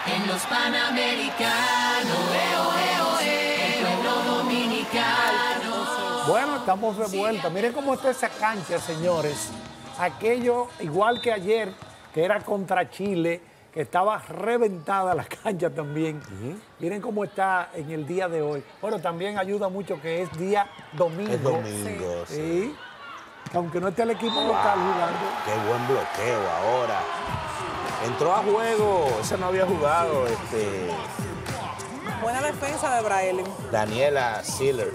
En los Panamericanos, el pueblo dominicano. Bueno, estamos de vuelta. Miren cómo está esa cancha, señores. Aquello, igual que ayer, que era contra Chile, que estaba reventada la cancha también. Miren cómo está en el día de hoy. Bueno, también ayuda mucho que es día domingo. Es domingo, Sí. Que aunque no esté el equipo local jugando. Qué buen bloqueo ahora. Entró a juego, ese no había jugado. Buena defensa de Braille. Daniela Siller.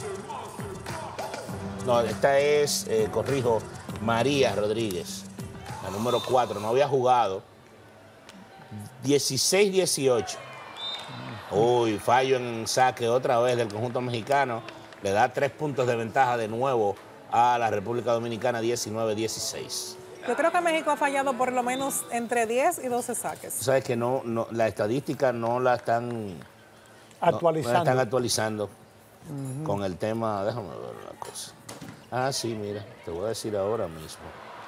No, esta es, corrijo, María Rodríguez, la número 4. No había jugado. 16-18. Uy, fallo en saque otra vez del conjunto mexicano. Le da 3 puntos de ventaja de nuevo a la República Dominicana, 19-16. Yo creo que México ha fallado por lo menos entre 10 y 12 saques. Tú sabes que no, la estadística no la están Actualizando. No la están actualizando con el tema. Déjame ver una cosa. Ah, sí, mira, te voy a decir ahora mismo.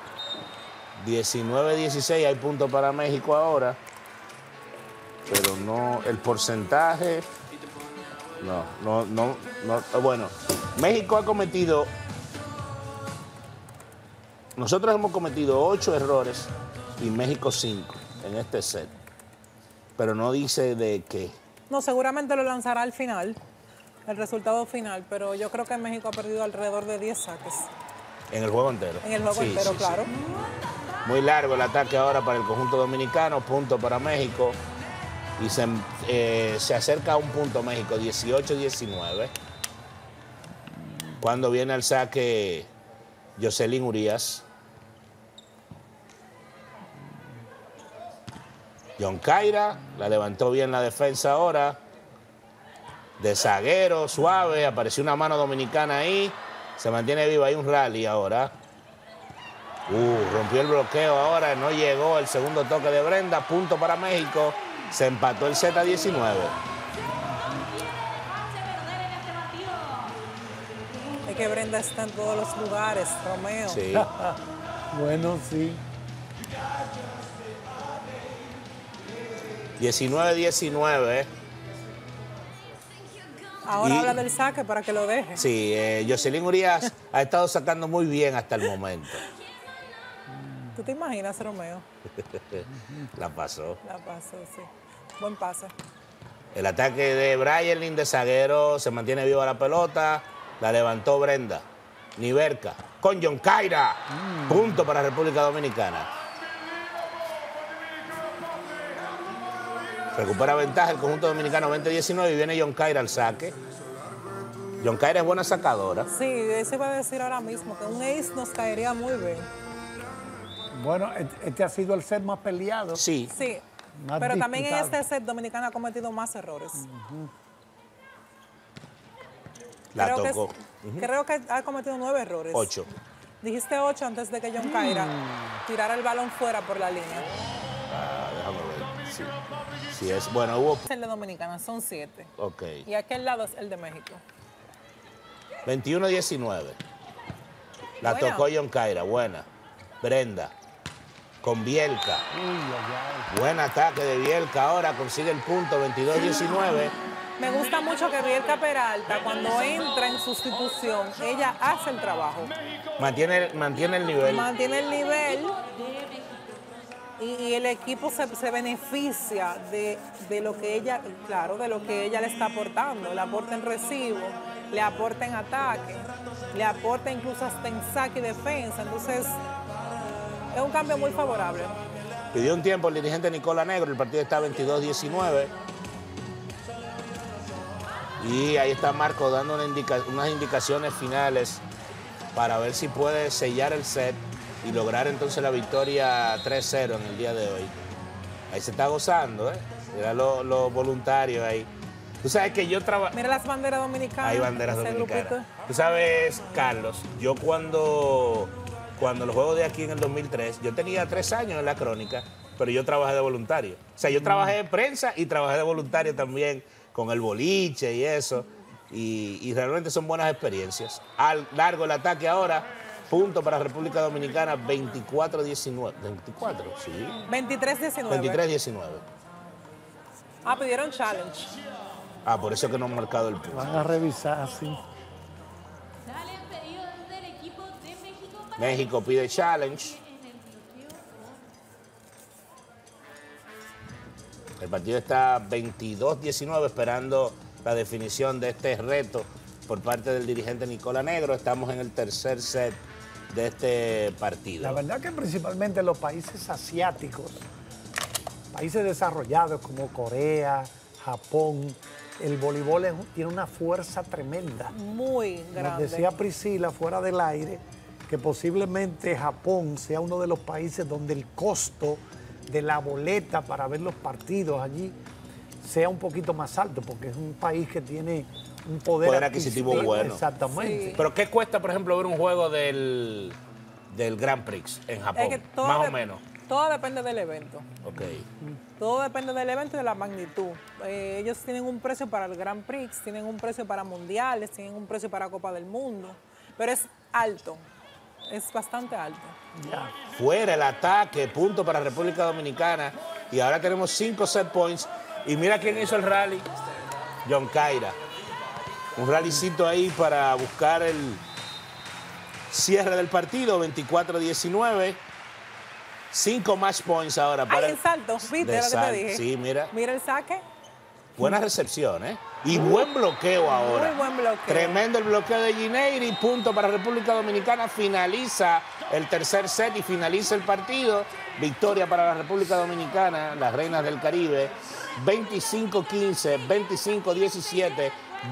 19-16, hay puntos para México ahora. Pero no, el porcentaje. No. Bueno, México ha cometido. Nosotros hemos cometido 8 errores y México 5 en este set. Pero no dice de qué. No, seguramente lo lanzará al final, el resultado final, pero yo creo que México ha perdido alrededor de 10 saques. En el juego entero. En el juego entero, sí, claro. Sí. Muy largo el ataque ahora para el conjunto dominicano, punto para México. Y se acerca a un punto México, 18-19. Cuando viene al saque Jocelyn Urias. John Caira, la levantó bien la defensa ahora. De zaguero, suave, apareció una mano dominicana ahí. Se mantiene viva, hay un rally ahora. Rompió el bloqueo ahora, no llegó el segundo toque de Brenda. Punto para México. Se empató el set a 19. Es que Brenda está en todos los lugares, Romeo. Sí. Bueno, sí. 19-19. Ahora habla del saque para que lo deje. Sí, Jocelyn Urias ha estado sacando muy bien hasta el momento. ¿Tú te imaginas, Romeo? La pasó. La pasó, sí. Buen pase. El ataque de Brayerlin de zaguero, se mantiene viva la pelota. La levantó Brenda. Niverca con John Caira. Punto para República Dominicana. Recupera ventaja el conjunto dominicano 20-19 y viene John Caira al saque. John Caira es buena sacadora. Sí, eso iba a decir ahora mismo, que un ace nos caería muy bien. Bueno, este ha sido el set más peleado. Sí. Sí, Más pero también en disputado. este set Dominicana ha cometido más errores. La creo tocó. Creo que ha cometido 9 errores. 8. Dijiste 8 antes de que John Caira tirara el balón fuera por la línea. Déjame ver. Sí. Sí es. Bueno, hubo. El de Dominicana son 7. Ok. Y aquel lado es el de México. 21-19. La Buena. tocó John Caira. Buena. Brenda. Con Bielka. Buen ataque de Bielka. Ahora consigue el punto. 22-19. Me gusta mucho que Bielka Peralta, cuando entra en sustitución, ella hace el trabajo. Mantiene el nivel. Mantiene el nivel y el equipo se beneficia de lo que ella, claro, de lo que ella le está aportando. Le aporta en recibo, le aporta en ataque, le aporta incluso hasta en saque y defensa. Entonces, es un cambio muy favorable. Pidió un tiempo el dirigente Nicola Negro. El partido está 22-19. Y ahí está Marco dando unas indicaciones finales para ver si puede sellar el set y lograr entonces la victoria 3-0 en el día de hoy. Ahí se está gozando, ¿eh? Mira los voluntarios ahí. Tú sabes que yo trabajo... Mira las banderas dominicanas. Hay banderas ese dominicanas. grupito. Tú sabes, Carlos, yo cuando los juegos de aquí en el 2003, yo tenía 3 años en la crónica, pero yo trabajé de voluntario. O sea, yo trabajé de prensa y trabajé de voluntario también con el boliche y eso. Y realmente son buenas experiencias. Al largo el ataque ahora, punto para República Dominicana, 24-19. 24, sí. 23-19. 23-19. Pidieron challenge. Por eso que no han marcado el punto. Van a revisar, sí. Salen pedidos del equipo de México para México pide challenge. El partido está 22-19 esperando la definición de este reto por parte del dirigente Nicola Negro. Estamos en el tercer set de este partido. La verdad que principalmente los países asiáticos, países desarrollados como Corea, Japón, el voleibol tiene una fuerza tremenda. Muy Nos grande. decía Priscila fuera del aire que posiblemente Japón sea uno de los países donde el costo de la boleta para ver los partidos allí sea un poquito más alto, porque es un país que tiene un poder adquisitivo bueno. Exactamente. Sí. Pero ¿qué cuesta, por ejemplo, ver un juego del Grand Prix en Japón? Es que todo Más o menos. Todo depende del evento. Ok. Todo depende del evento y de la magnitud. Ellos tienen un precio para el Grand Prix, tienen un precio para mundiales, tienen un precio para Copa del Mundo, pero es alto, es bastante alto. Ya. Fuera el ataque, punto para República Dominicana. Y ahora tenemos 5 set points. Y mira quién hizo el rally. John Caira. Un rallycito ahí para buscar el cierre del partido, 24-19. 5 match points ahora para ¡Ay, el salto! ¿Viste lo que te dije? Sí, mira. Mira el saque. Buena recepción, ¿eh? Y buen bloqueo ahora. Muy buen bloqueo. Tremendo el bloqueo de Gineiri. Punto para República Dominicana. Finaliza el tercer set y finaliza el partido. Victoria para la República Dominicana, las Reinas del Caribe. 25-15, 25-17,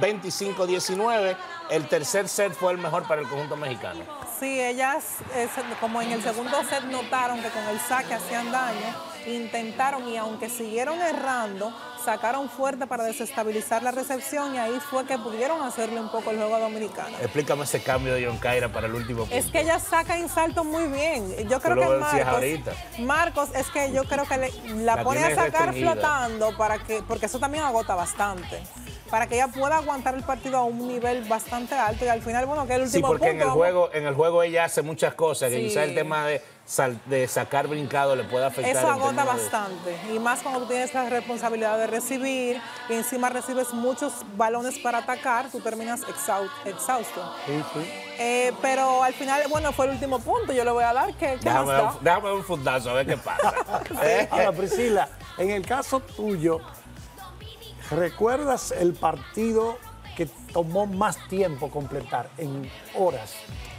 25-19. El tercer set fue el mejor para el conjunto mexicano. Sí, ellas, como en el segundo set notaron que con el saque hacían daño, intentaron y aunque siguieron errando, sacaron fuerte para desestabilizar la recepción y ahí fue que pudieron hacerle un poco el juego a Dominicana. Explícame ese cambio de John Caira para el último punto. Es que ella saca en salto muy bien. Yo creo Tú lo que decías ahorita. Marcos es que yo creo que la pone a tiene sacar restringida. flotando porque eso también agota bastante. Para que ella pueda aguantar el partido a un nivel bastante alto y al final, bueno, que el Sí, último porque punto. en el juego ella hace muchas cosas, que Sí. quizás el tema de sacar brincado le puede afectar. Eso en agota términos de- bastante. Y más cuando tú tienes la responsabilidad de recibir y encima recibes muchos balones para atacar, tú terminas exhausto. Sí, sí. Pero al final, bueno, fue el último punto. Yo le voy a dar que Déjame dar un fundazo a ver qué pasa. Ahora, Priscila, en el caso tuyo, ¿recuerdas el partido que tomó más tiempo completar en horas?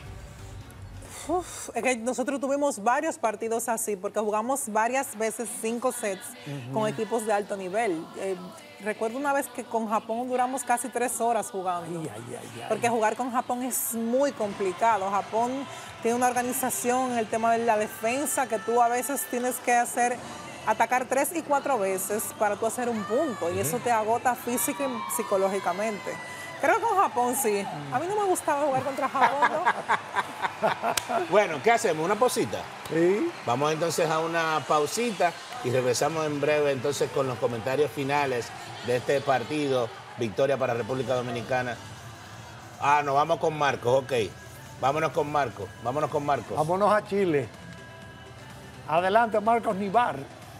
Es que nosotros tuvimos varios partidos así, porque jugamos varias veces 5 sets con equipos de alto nivel. Recuerdo una vez que con Japón duramos casi 3 horas jugando. Ay, ay, ay, ay. Porque jugar con Japón es muy complicado. Japón tiene una organización en el tema de la defensa que tú a veces tienes que atacar 3 y 4 veces para tú hacer un punto. Y eso te agota física y psicológicamente. Creo que con Japón sí. A mí no me gustaba jugar contra Japón, ¿no? Bueno, ¿qué hacemos? ¿Una pausita? Sí. Vamos entonces a una pausita y regresamos en breve entonces con los comentarios finales de este partido. Victoria para República Dominicana. Nos vamos con Marcos, ok. Vámonos con Marcos. Vámonos a Chile. Adelante, Marcos Nivar.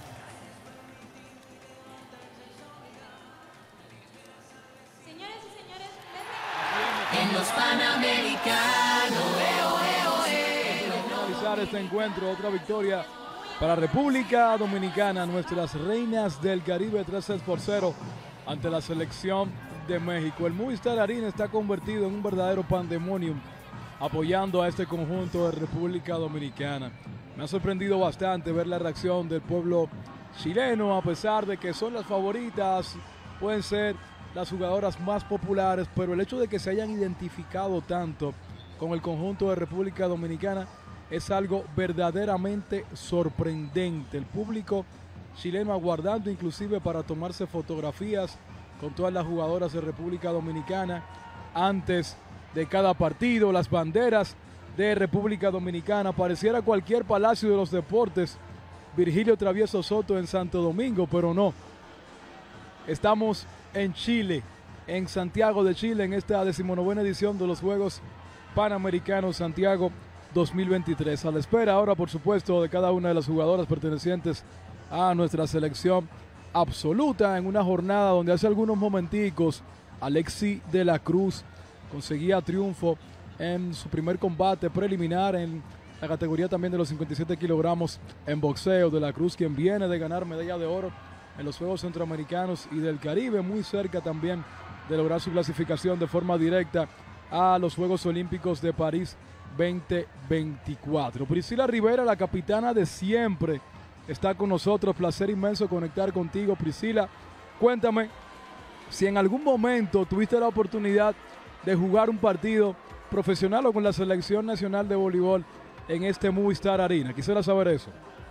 Señores y señores, en los Panamericanos. Finalizar este encuentro, otra victoria para República Dominicana, nuestras reinas del Caribe, 3-0 ante la selección de México. El Movistar Arena está convertido en un verdadero pandemonium apoyando a este conjunto de República Dominicana. Me ha sorprendido bastante ver la reacción del pueblo chileno, a pesar de que son las favoritas, pueden ser las jugadoras más populares, pero el hecho de que se hayan identificado tanto con el conjunto de República Dominicana es algo verdaderamente sorprendente. El público chileno aguardando inclusive para tomarse fotografías con todas las jugadoras de República Dominicana antes de cada partido. Las banderas de República Dominicana, pareciera cualquier Palacio de los Deportes Virgilio Travieso Soto en Santo Domingo, pero no. Estamos en Chile, en Santiago de Chile, en esta 19ª edición de los Juegos Panamericanos Santiago 2023. A la espera ahora, por supuesto, de cada una de las jugadoras pertenecientes a nuestra selección absoluta en una jornada donde hace algunos momenticos Alexi de la Cruz conseguía triunfo en su primer combate preliminar en la categoría también de los 57 kilogramos en boxeo. De la Cruz, quien viene de ganar medalla de oro en los Juegos Centroamericanos y del Caribe, muy cerca también de lograr su clasificación de forma directa a los Juegos Olímpicos de París 2024. Priscila Rivera, la capitana de siempre, está con nosotros. Placer inmenso conectar contigo, Priscila. Cuéntame si en algún momento tuviste la oportunidad de jugar un partido profesional o con la Selección Nacional de Voleibol en este Movistar Arena. Quisiera saber eso.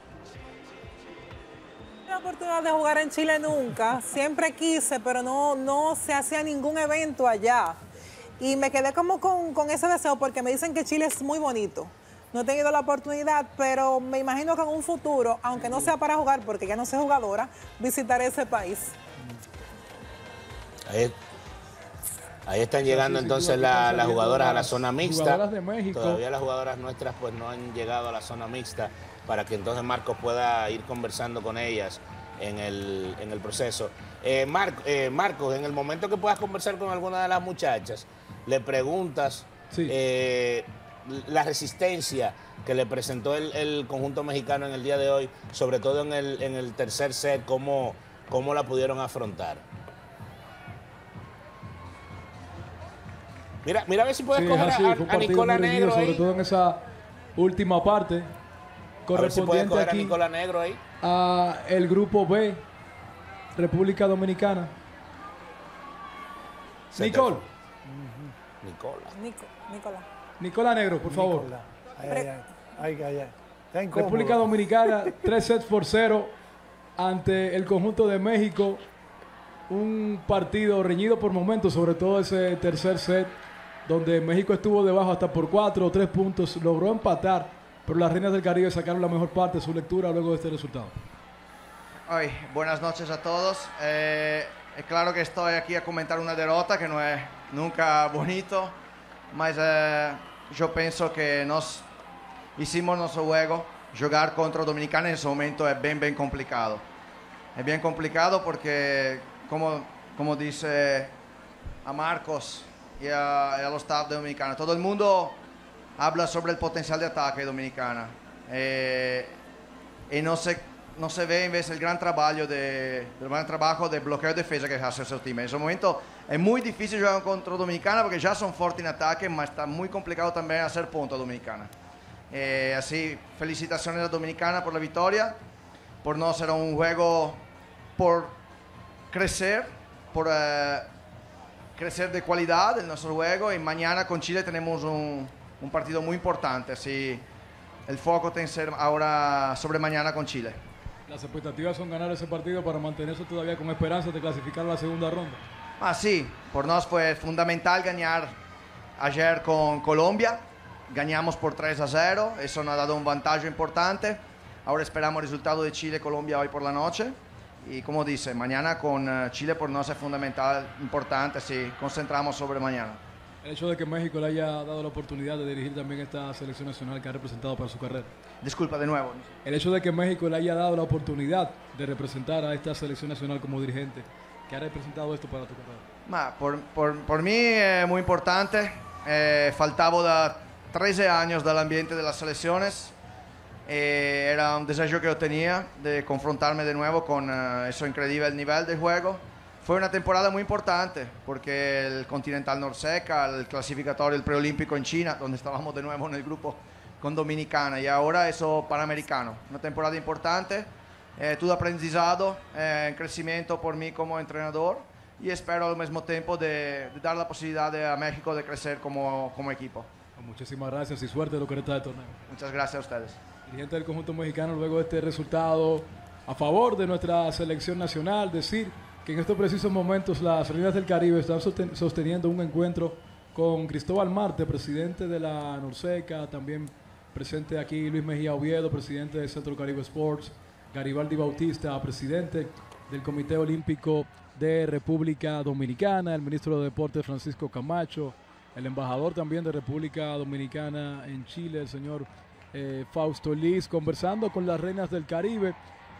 La oportunidad de jugar en Chile nunca, siempre quise, pero no se hacía ningún evento allá. Y me quedé como con ese deseo porque me dicen que Chile es muy bonito. No he tenido la oportunidad, pero me imagino que en un futuro, aunque no sea para jugar, porque ya no soy jugadora, visitaré ese país. Ahí están llegando entonces las jugadoras a la zona mixta. Jugadoras de México. Todavía las jugadoras nuestras pues no han llegado a la zona mixta para que entonces Marcos pueda ir conversando con ellas en el proceso. Marcos, en el momento que puedas conversar con alguna de las muchachas, le preguntas la resistencia que le presentó el conjunto mexicano en el día de hoy, sobre todo en el tercer set, cómo la pudieron afrontar. Mira a ver si puedes coger a Nicola Negro ahí. Sobre todo en esa última parte. A ver si puedes coger a aquí Nicola Negro ahí. A el grupo B, República Dominicana. Nicole. Nicola Negro, por favor. República Dominicana, 3 sets por 0 ante el conjunto de México. Un partido reñido por momentos, sobre todo ese tercer set, donde México estuvo debajo hasta por 4 o 3 puntos, logró empatar, pero las Reinas del Caribe sacaron la mejor parte de su lectura luego de este resultado. Buenas noches a todos. Es claro que estoy aquí a comentar una derrota que no es nunca bonito, mas yo pienso que nos hicimos nuestro juego. Jugar contra Dominicana en ese momento es bien complicado. Es bien complicado porque, como dice a Marcos y a los staff de Dominicana, todo el mundo habla sobre el potencial de ataque de Dominicana. Y no se ve en vez el gran trabajo de bloqueo de defensa que hace su team. En ese momento es muy difícil jugar contra Dominicana porque ya son fuertes en ataque, pero está muy complicado también hacer puntos a Dominicana. Así, felicitaciones a Dominicana por la victoria, por no ser un juego por crecer, crecer de calidad en nuestro juego, y mañana con Chile tenemos un partido muy importante, así el foco tiene que ser ahora sobre mañana con Chile. Las expectativas son ganar ese partido para mantenerse todavía con esperanzas de clasificar a la segunda ronda. Sí, por nosotros fue fundamental ganar ayer con Colombia, ganamos por 3-0, eso nos ha dado un ventaja importante. Ahora esperamos el resultado de Chile-Colombia hoy por la noche. Y como dice, mañana con Chile por nosotros es fundamental, importante, si concentramos sobre mañana. El hecho de que México le haya dado la oportunidad de dirigir también esta selección nacional que ha representado para su carrera. Disculpa, de nuevo. El hecho de que México le haya dado la oportunidad de representar a esta selección nacional como dirigente, ¿qué ha representado esto para tu carrera? Por mí es muy importante. Faltaba 13 años del ambiente de las selecciones. Era un deseo que yo tenía de confrontarme de nuevo con eso increíble el nivel de juego. Fue una temporada muy importante porque el Continental Norseca, el clasificatorio, el preolímpico en China, donde estábamos de nuevo en el grupo con Dominicana, y ahora eso Panamericano. Una temporada importante, todo aprendizado, crecimiento por mí como entrenador, y espero al mismo tiempo de dar la posibilidad a México de crecer como equipo. Muchísimas gracias y suerte en lo que resta del torneo. Muchas gracias a ustedes. Dirigente del conjunto mexicano, luego de este resultado a favor de nuestra selección nacional, decir que en estos precisos momentos las Reinas del Caribe están sosteniendo un encuentro con Cristóbal Marte, presidente de la Norseca, también presente aquí Luis Mejía Oviedo, presidente de Centro Caribe Sports, Garibaldi Bautista, presidente del Comité Olímpico de República Dominicana, el ministro de Deportes Francisco Camacho, el embajador también de República Dominicana en Chile, el señor Fausto Liz, conversando con las Reinas del Caribe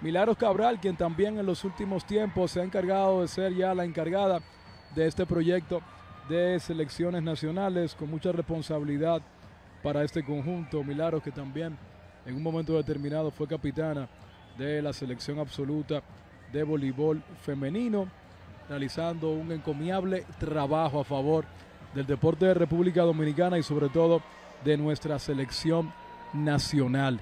Milagros Cabral, quien también en los últimos tiempos se ha encargado de ser ya la encargada de este proyecto de selecciones nacionales, con mucha responsabilidad para este conjunto. Milagros, que también en un momento determinado fue capitana de la selección absoluta de voleibol femenino, realizando un encomiable trabajo a favor del deporte de República Dominicana y sobre todo de nuestra selección nacional.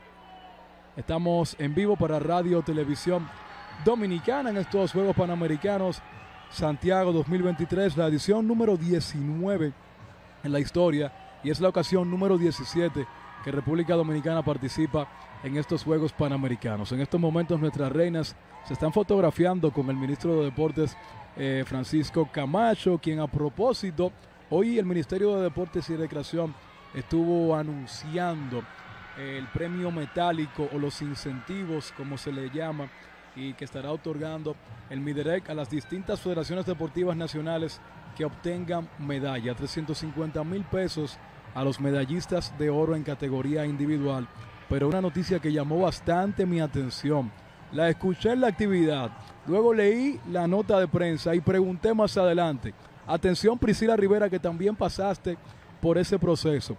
Estamos en vivo para Radio Televisión Dominicana en estos Juegos Panamericanos Santiago 2023, la edición número 19 en la historia, y es la ocasión número 17 que República Dominicana participa en estos Juegos Panamericanos. En estos momentos nuestras reinas se están fotografiando con el ministro de Deportes Francisco Camacho, quien a propósito, hoy el Ministerio de Deportes y Recreación estuvo anunciando el premio metálico o los incentivos, como se le llama, y que estará otorgando el MIDEREC a las distintas federaciones deportivas nacionales que obtengan medalla. 350,000 pesos a los medallistas de oro en categoría individual. Pero una noticia que llamó bastante mi atención. La escuché en la actividad, luego leí la nota de prensa y pregunté más adelante. Atención, Priscila Rivera, que también pasaste por ese proceso.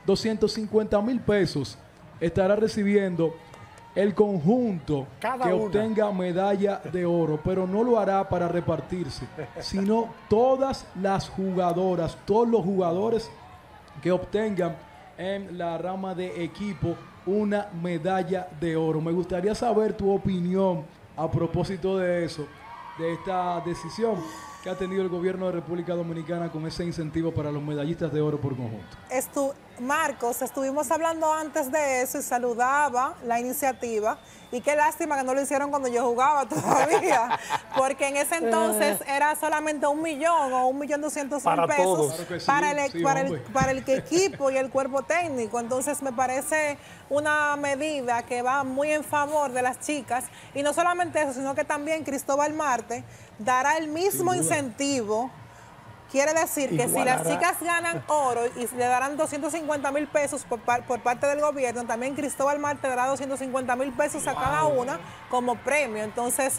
250,000 pesos estará recibiendo el conjunto que obtenga medalla de oro, pero no lo hará para repartirse, sino todas las jugadoras, todos los jugadores que obtengan en la rama de equipo una medalla de oro. Me gustaría saber tu opinión a propósito de eso, de esta decisión que ha tenido el gobierno de República Dominicana con ese incentivo para los medallistas de oro por conjunto. Marcos, estuvimos hablando antes de eso y saludaba la iniciativa, y qué lástima que no lo hicieron cuando yo jugaba todavía, porque en ese entonces era solamente 1 millón o 1.200.000 pesos claro sí, para el equipo y el cuerpo técnico. Entonces me parece una medida que va muy en favor de las chicas, y no solamente eso, sino que también Cristóbal Marte dará el mismo incentivo. Quiere decir que si las chicas ganan oro y le darán 250,000 pesos por parte del gobierno, también Cristóbal Marte dará 250,000 pesos a cada una como premio. Entonces,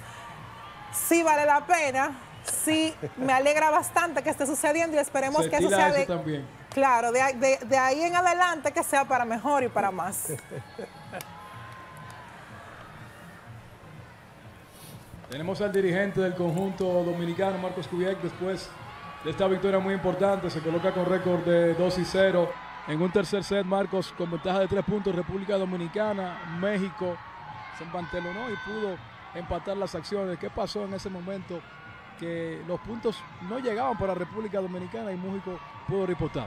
sí vale la pena, sí me alegra bastante que esté sucediendo, y esperemos que eso sea de, claro, de ahí en adelante, que sea para mejor y para más. Tenemos al dirigente del conjunto dominicano, Marcos Kubiak, después de esta victoria muy importante. Se coloca con récord de 2-0 en un tercer set, Marcos, con ventaja de 3 puntos. República Dominicana, México se empantelonó y pudo empatar las acciones. ¿Qué pasó en ese momento que los puntos no llegaban para República Dominicana y México pudo reportar?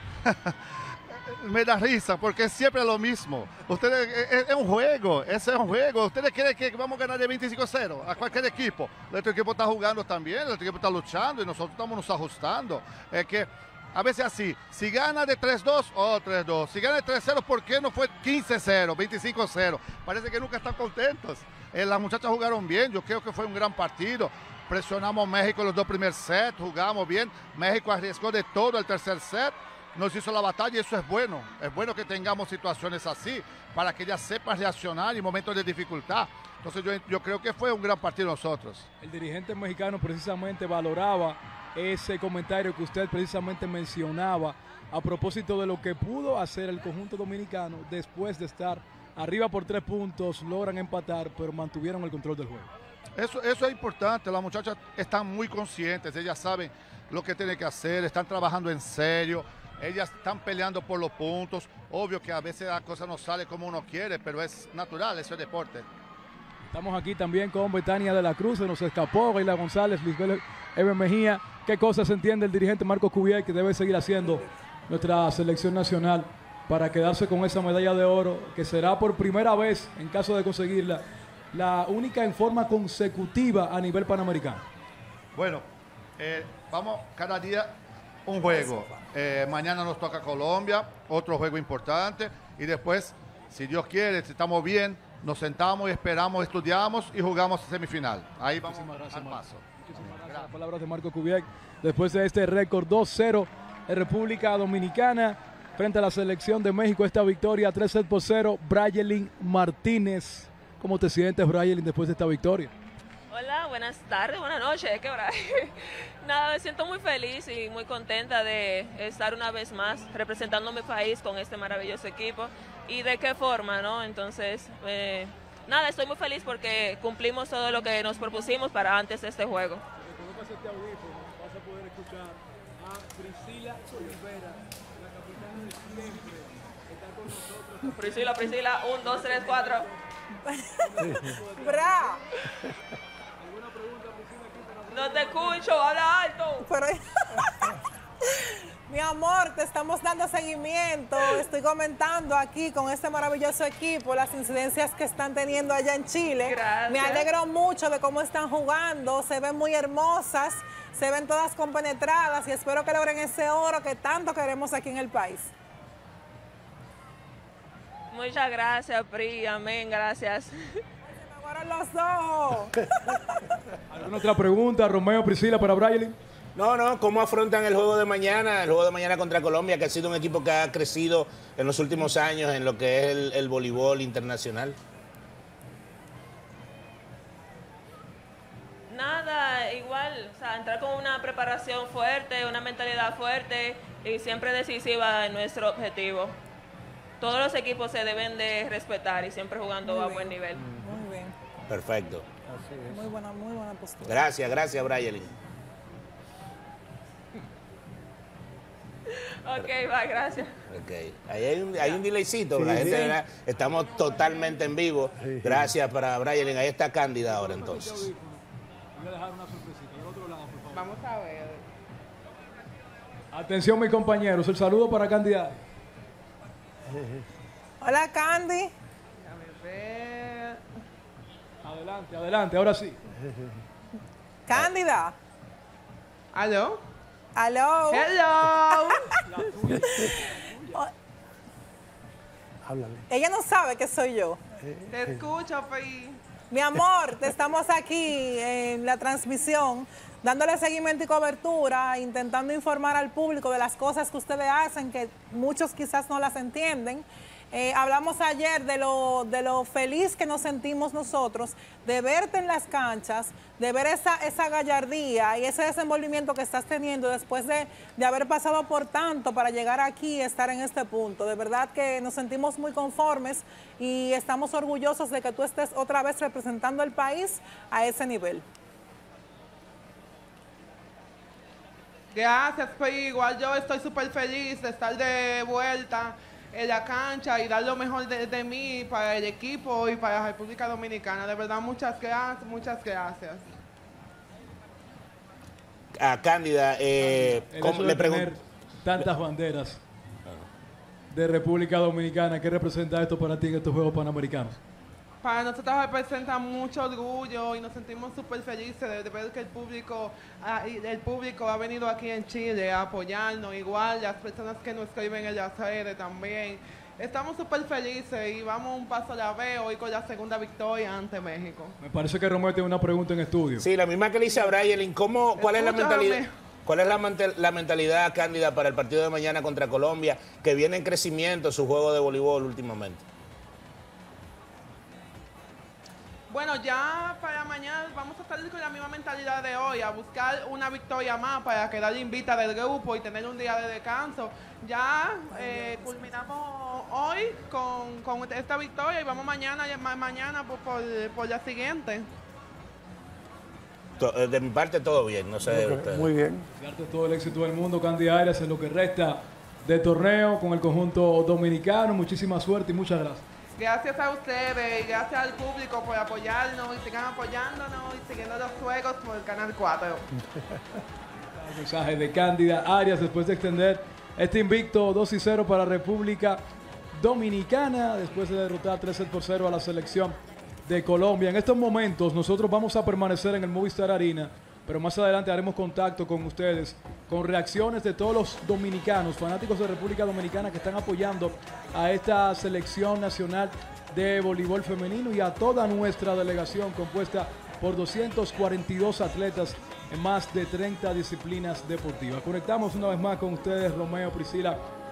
Me da risa porque es siempre lo mismo. Ustedes, es un juego, ese es un juego. Ustedes creen que vamos a ganar de 25-0 a cualquier equipo. El otro equipo está jugando también, el otro equipo está luchando y nosotros estamos nos ajustando. Es que a veces así, si gana de 3-2, oh 3-2. Si gana de 3-0, ¿por qué no fue 15-0, 25-0? Parece que nunca están contentos. Las muchachas jugaron bien, yo creo que fue un gran partido. Presionamos a México en los 2 primeros sets, jugamos bien. México arriesgó de todo el tercer set. Nos hizo la batalla, y eso es bueno que tengamos situaciones así, para que ellas sepan reaccionar en momentos de dificultad. Entonces yo creo que fue un gran partido nosotros. El dirigente mexicano precisamente valoraba ese comentario que usted precisamente mencionaba a propósito de lo que pudo hacer el conjunto dominicano después de estar arriba por 3 puntos, logran empatar, pero mantuvieron el control del juego. Eso es importante, las muchachas están muy conscientes, ellas saben lo que tienen que hacer, están trabajando en serio. Ellas están peleando por los puntos. Obvio que a veces la cosa no sale como uno quiere, pero es natural, eso es deporte. Estamos aquí también con Betania de la Cruz, se nos escapó Gaila González, Lisbeth Eve Mejía. ¿Qué cosas entiende el dirigente Marcos Kubiak que debe seguir haciendo nuestra selección nacional para quedarse con esa medalla de oro, que será por primera vez, en caso de conseguirla, la única en forma consecutiva a nivel panamericano? Bueno, vamos cada día un juego. Mañana nos toca Colombia, otro juego importante, y después, si Dios quiere, si estamos bien, nos sentamos, esperamos, estudiamos y jugamos semifinal. Ahí vamos al paso. Muchísimas gracias. Las palabras de Marcos Kubiak después de este récord 2-0 en República Dominicana frente a la selección de México. Esta victoria 3-0. Brayelin Martínez ¿Cómo te sientes, Brayelin, después de esta victoria? Hola, buenas tardes, buenas noches, ¿qué hora? Nada, me siento muy feliz y muy contenta de estar una vez más representando a mi país con este maravilloso equipo y de qué forma, ¿no? Entonces, nada, estoy muy feliz porque cumplimos todo lo que nos propusimos para antes de este juego. Colocas este audífono, vas a poder escuchar a Priscila Olivera, la capitana de siempre, que está con nosotros. Priscila, 1, 2, 3, 4. ¡Bra! No te escucho, habla alto. Pero, mi amor, te estamos dando seguimiento. Estoy comentando aquí con este maravilloso equipo las incidencias que están teniendo allá en Chile. Gracias. Me alegro mucho de cómo están jugando. Se ven muy hermosas, se ven todas compenetradas y espero que logren ese oro que tanto queremos aquí en el país. Muchas gracias, Pri, amén, gracias. Me aguaron los ojos. ¿Alguna otra pregunta, Romeo, Priscila, para Brayelin? No, ¿cómo afrontan el juego de mañana? El juego de mañana contra Colombia, que ha sido un equipo que ha crecido en los últimos años en lo que es el voleibol internacional. Nada, igual, o sea, entrar con una preparación fuerte, una mentalidad fuerte y siempre decisiva en nuestro objetivo. Todos los equipos se deben de respetar y siempre jugando a buen nivel. Muy bien. Perfecto. Muy buena postura. Gracias, Brayelin. Ok, va, gracias. Okay. Ahí hay un delaycito, Sí, la gente, sí. ¿verdad? Estamos totalmente en vivo. Gracias para Brayelin. Ahí está Cándida ahora entonces. Voy a dejar una sorpresita. Al otro lado, por favor. Vamos a ver. Atención, mis compañeros. El saludo para Cándida. Hola, Candy. Adelante, ahora sí. Cándida. ¿Aló? Aló. Hello. Háblale. Ella no sabe que soy yo. Te escucho, Pi. Mi amor, te estamos aquí en la transmisión, dándole seguimiento y cobertura, intentando informar al público de las cosas que ustedes hacen, que muchos quizás no las entienden. Hablamos ayer de lo feliz que nos sentimos nosotros de verte en las canchas, de ver esa gallardía y ese desenvolvimiento que estás teniendo después de haber pasado por tanto para llegar aquí y estar en este punto. De verdad que nos sentimos muy conformes y estamos orgullosos de que tú estés otra vez representando al país a ese nivel. Gracias, Pi. Igual yo estoy súper feliz de estar de vuelta en la cancha y dar lo mejor de mí para el equipo y para la República Dominicana. De verdad, muchas gracias, muchas gracias. A Cándida, ¿cómo le pregunto? Tantas banderas de República Dominicana, ¿qué representa esto para ti en estos Juegos Panamericanos? Para nosotros representa mucho orgullo y nos sentimos súper felices de ver que el público ha venido aquí en Chile a apoyarnos, igual las personas que nos escriben en las redes también. Estamos súper felices y vamos un paso a la vez hoy con la segunda victoria ante México. Me parece que Romeo tiene una pregunta en estudio. Sí, la misma que le hice a Brayelin. ¿Cuál es la mentalidad? ¿Cuál es la mentalidad, Cándida, para el partido de mañana contra Colombia, que viene en crecimiento su juego de voleibol últimamente? Bueno, ya para mañana vamos a salir con la misma mentalidad de hoy, a buscar una victoria más para quedar invita del grupo y tener un día de descanso. Ya culminamos hoy con esta victoria y vamos mañana por la siguiente. De mi parte todo bien, no sé de ustedes. Muy bien. Desearte todo el éxito del mundo, Cándida Arias, en lo que resta de torneo con el conjunto dominicano. Muchísima suerte y muchas gracias. Gracias a ustedes y gracias al público por apoyarnos y sigan apoyándonos y siguiendo los juegos por el Canal 4. El mensaje de Cándida Arias después de extender este invicto 2-0 para República Dominicana, después de derrotar 3-0 a la selección de Colombia. En estos momentos nosotros vamos a permanecer en el Movistar Arena, pero más adelante haremos contacto con ustedes, con reacciones de todos los dominicanos, fanáticos de República Dominicana que están apoyando a esta selección nacional de voleibol femenino y a toda nuestra delegación compuesta por 242 atletas en más de 30 disciplinas deportivas. Conectamos una vez más con ustedes, Romeo, Priscila,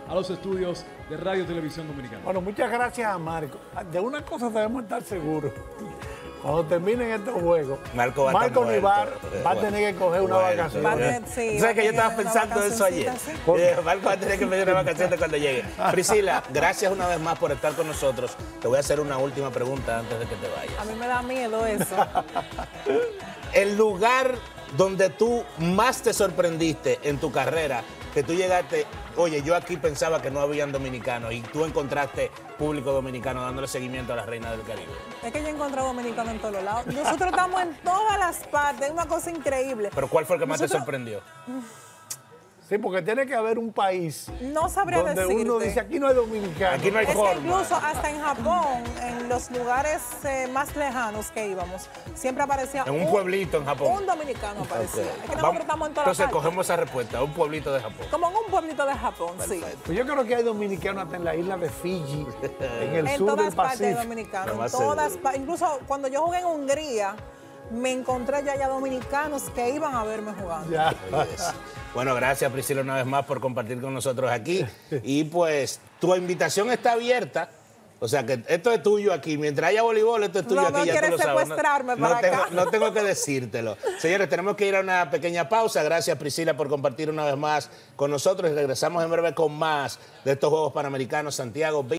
a los estudios de Radio y Televisión Dominicana. Bueno, muchas gracias a Marco. De una cosa debemos estar seguros. Cuando terminen estos juegos, Marco Nivar va a tener que coger una vacación. ¿Sabes que yo estaba pensando eso ayer? Marco va a tener que pedir una vacación cuando llegue. Priscila, gracias una vez más por estar con nosotros. Te voy a hacer una última pregunta antes de que te vayas. A mí me da miedo eso. El lugar donde tú más te sorprendiste en tu carrera, que tú llegaste, oye, yo aquí pensaba que no habían dominicanos y tú encontraste público dominicano dándole seguimiento a las reinas del Caribe. Es que yo encontré dominicanos en todos lados. Nosotros estamos en todas las partes, es una cosa increíble. ¿Pero cuál fue el que más te sorprendió? Sí, porque tiene que haber un país no sabría donde decirte. uno dice, aquí no hay dominicano. Aquí no hay forma. Que incluso hasta en Japón, en los lugares más lejanos que íbamos, siempre aparecía en un pueblito en Japón. Un dominicano aparecía. Okay. Es que nosotros estamos en todas Entonces partes. cogemos esa respuesta, un pueblito de Japón. Como en un pueblito de Japón, Perfecto. sí. Pues yo creo que hay dominicanos hasta en la isla de Fiji, en el sur del todas partes hay Pacífico. dominicanos, en todas incluso cuando yo jugué en Hungría, me encontré ya dominicanos que iban a verme jugando. Ya. Bueno, gracias Priscila una vez más por compartir con nosotros aquí. Y pues tu invitación está abierta. O sea que esto es tuyo aquí. Mientras haya voleibol, esto es tuyo aquí. No ya quieres tú lo sabes. secuestrarme para acá. No tengo que decírtelo. Señores, tenemos que ir a una pequeña pausa. Gracias Priscila por compartir una vez más con nosotros. Y regresamos en breve con más de estos Juegos Panamericanos Santiago